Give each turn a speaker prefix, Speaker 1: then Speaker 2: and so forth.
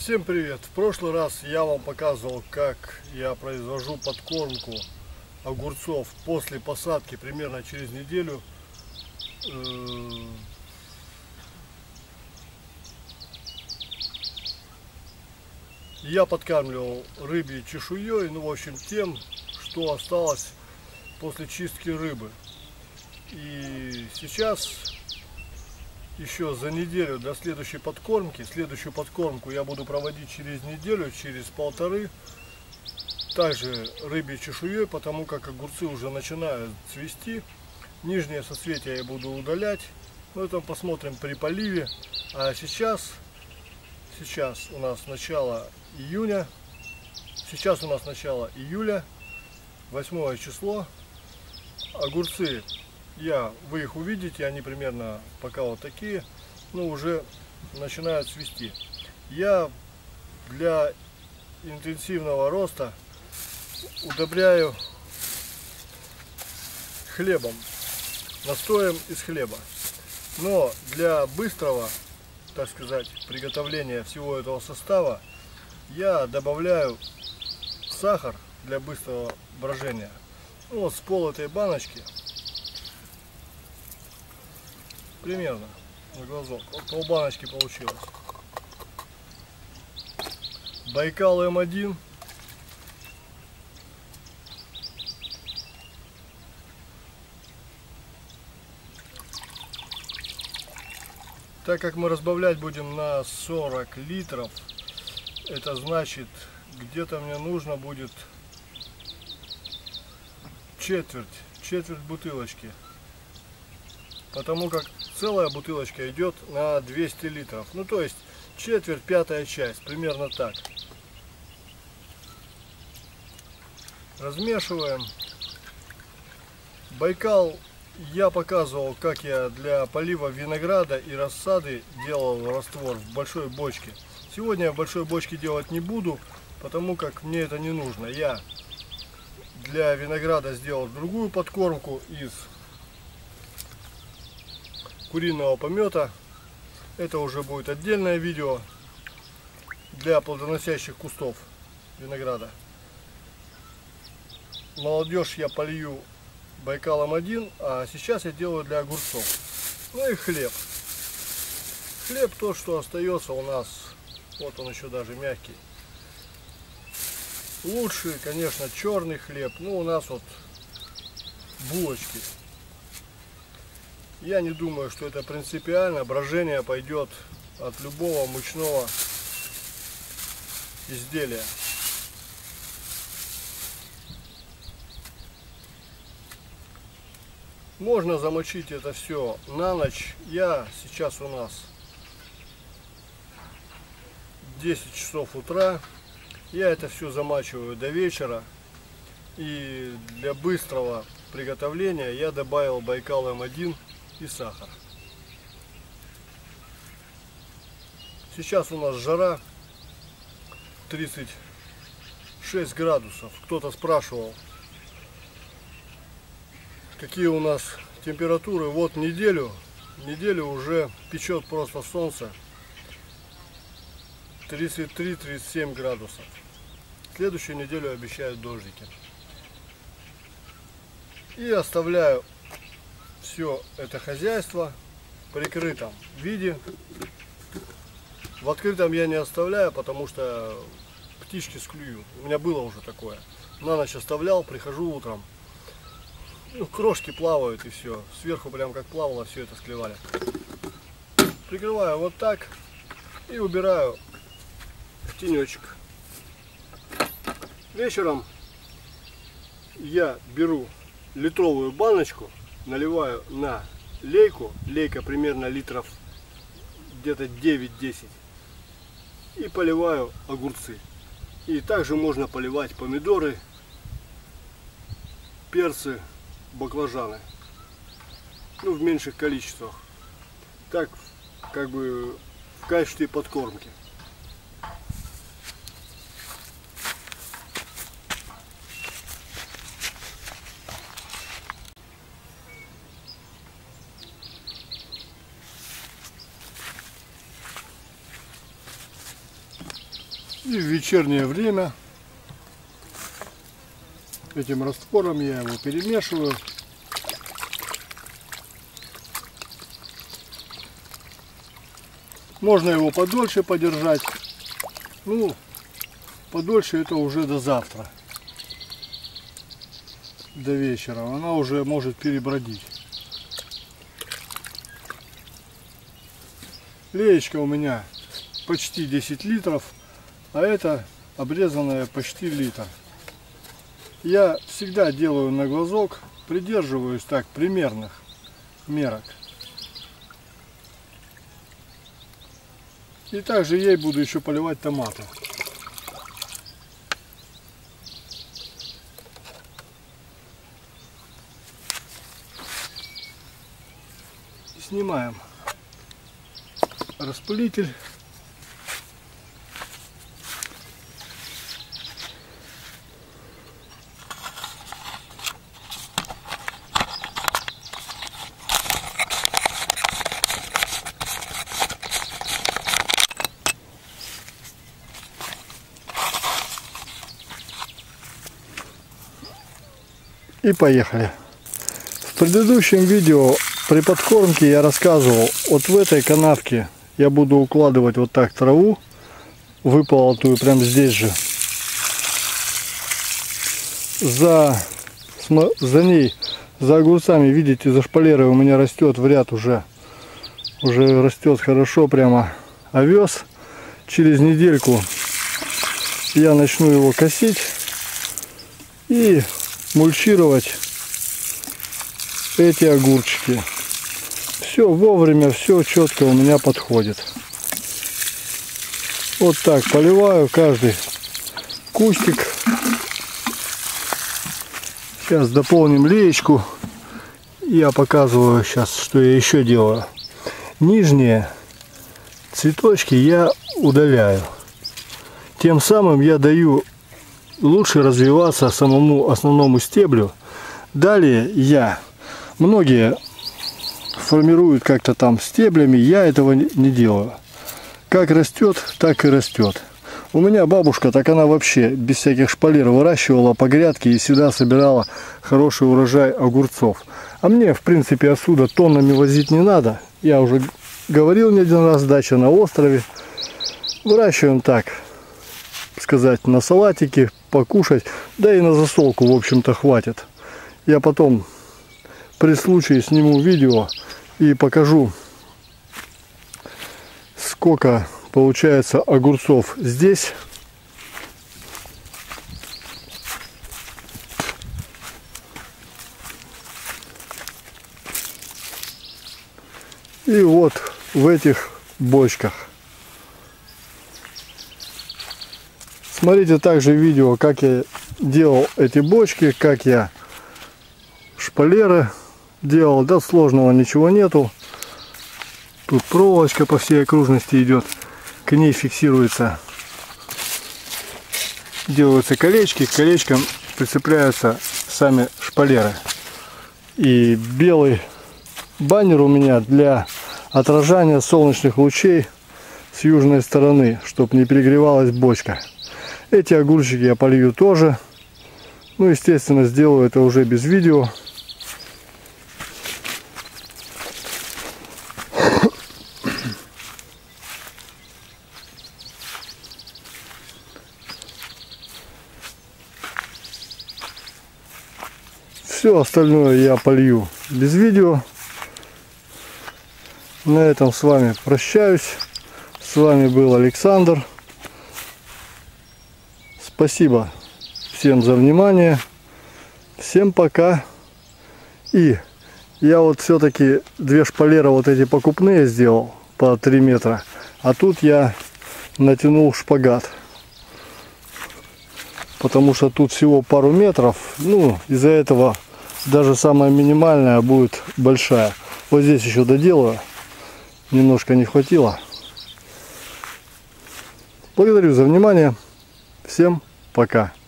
Speaker 1: Всем привет! В прошлый раз я вам показывал, как я произвожу подкормку огурцов после посадки примерно через неделю. Я подкармливал рыбьей чешуей, в общем, тем, что осталось после чистки рыбы. И сейчас еще за неделю до следующей подкормки. Следующую подкормку я буду проводить через неделю, через полторы. Также рыбьей чешуей, потому как огурцы уже начинают цвести. Нижнее соцветие я буду удалять. Но это посмотрим при поливе. А сейчас у нас начало июня. Сейчас у нас начало июля, 8 число. Огурцы, вы их увидите, они примерно пока вот такие, но уже начинают цвести. Я для интенсивного роста удобряю хлебом, настоем из хлеба. Но для быстрого, так сказать, приготовления всего этого состава я добавляю сахар для быстрого брожения. Вот с пол этой баночки, примерно на глазок, вот полбаночки получилось. Байкал М1. Так как мы разбавлять будем на 40 литров, это значит, где-то мне нужно будет четверть бутылочки. Потому как целая бутылочка идет на 200 литров. Ну, то есть четверть, пятая часть, примерно так. Размешиваем. Байкал я показывал, как я для полива винограда и рассады делал раствор в большой бочке. Сегодня я в большой бочке делать не буду, потому как мне это не нужно. Я для винограда сделал другую подкормку из куриного помета. Это уже будет отдельное видео для плодоносящих кустов винограда. Молодежь я полью Байкалом 1, а сейчас я делаю для огурцов. Ну и хлеб. Хлеб тот, что остается у нас. Вот он еще даже мягкий. Лучше, конечно, черный хлеб. Ну, у нас вот булочки. Я не думаю, что это принципиально. Брожение пойдет от любого мучного изделия. Можно замочить это все на ночь. Сейчас у нас 10 часов утра. Я это все замачиваю до вечера. И для быстрого приготовления я добавил Байкал М1 и сахар. Сейчас у нас жара 36 градусов. Кто-то спрашивал, какие у нас температуры. Вот неделю уже печет просто солнце. 33-37 градусов. Следующую неделю обещают дождики. И оставляю все это хозяйство в прикрытом виде. В открытом я не оставляю, потому что птички склюют. У меня было уже такое. На ночь оставлял, прихожу утром. Ну, крошки плавают и все. Сверху прям как плавало, все это склевали. Прикрываю вот так и убираю в тенечек. Вечером я беру литровую баночку, наливаю на лейку. Лейка примерно литров где-то 9-10. И поливаю огурцы. И также можно поливать помидоры, перцы, баклажаны. Ну, в меньших количествах. Так, как бы в качестве подкормки. И в вечернее время этим раствором я его перемешиваю. Можно его подольше подержать. Ну, подольше это уже до завтра. До вечера. Она уже может перебродить. Леечка у меня почти 10 литров, а это обрезанная почти литр. Я всегда делаю на глазок, придерживаюсь так примерных мерок. И также ей буду еще поливать томаты. Снимаем распылитель. И поехали. В предыдущем видео при подкормке я рассказывал, вот в этой канавке я буду укладывать вот так траву, выполотую прямо здесь же. За ней, за огурцами, видите, за шпалерой у меня растет в ряд уже растет хорошо прямо овес. Через недельку я начну его косить и мульчировать эти огурчики. Все вовремя, все четко у меня подходит. Вот так поливаю каждый кустик. Сейчас дополним леечку. Я показываю сейчас, что я еще делаю. Нижние цветочки я удаляю. Тем самым я даю лучше развиваться самому основному стеблю. Далее многие формируют как-то там стеблями, я этого не делаю. Как растет, так и растет. У меня бабушка, так она вообще без всяких шпалер выращивала по грядке и всегда собирала хороший урожай огурцов. А мне, в принципе, отсюда тоннами возить не надо. Я уже говорил не один раз, дача на острове. Выращиваем так сказать, на салатики, покушать, да и на засолку, в общем-то, хватит. Я потом при случае сниму видео и покажу, сколько получается огурцов здесь. И вот в этих бочках. Смотрите также видео, как я делал эти бочки, как я шпалеры делал. Да, сложного ничего нету. Тут проволочка по всей окружности идет, к ней фиксируется, делаются колечки, к колечкам прицепляются сами шпалеры. И белый баннер у меня для отражания солнечных лучей с южной стороны, чтобы не перегревалась бочка. Эти огурчики я полью тоже. Ну, естественно, сделаю это уже без видео. Все остальное я полью без видео. На этом с вами прощаюсь. С вами был Александр. Спасибо всем за внимание. Всем пока. И я вот все-таки две шпалеры вот эти покупные сделал по 3 метра. А тут я натянул шпагат. Потому что тут всего пару метров. Ну, из-за этого даже самая минимальная будет большая. Вот здесь еще доделаю. Немножко не хватило. Благодарю за внимание. Всем пока.